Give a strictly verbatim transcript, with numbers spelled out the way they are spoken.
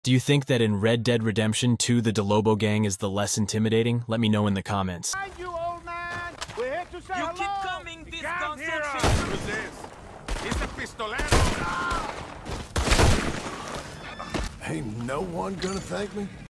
Do you think that in Red Dead Redemption two the DeLobo gang is the less intimidating? Let me know in the comments. Thank you, old man. We're here to say You hello. keep coming, this gun section. Who's this? He's a pistolero. Ain't no one gonna thank me?